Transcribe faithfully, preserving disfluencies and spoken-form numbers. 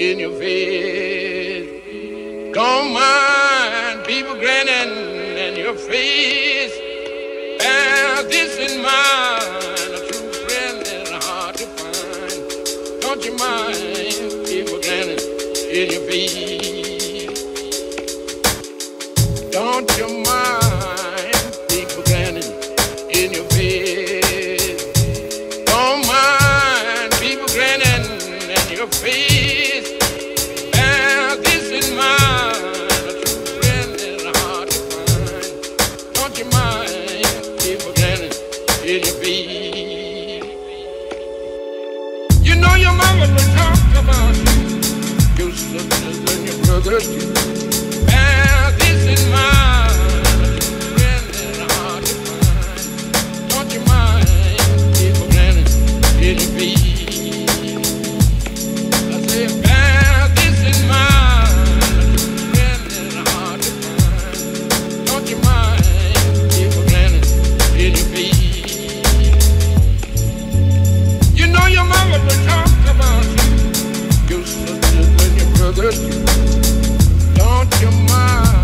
in your face. Don't mind people grinning in your face. Bear this in mind, a true friend is hard to find. Don't you mind people grinning in your face? Don't you mind people grinning in your face? Don't mind people grinning in your face. Bear this in mind, a true friend is hard to find. Don't you mind people grinning in your face? You know your mama will talk about you, your sisters and your brothers too. Bear this in mind, a true friend is hard to find. Don't you mind people grinning in your face? I say bear this in mind, a true friend is hard to find. Don't you mind people grinning in your face? You know your mama will talk about you, your sisters and your brothers too. Don't you mind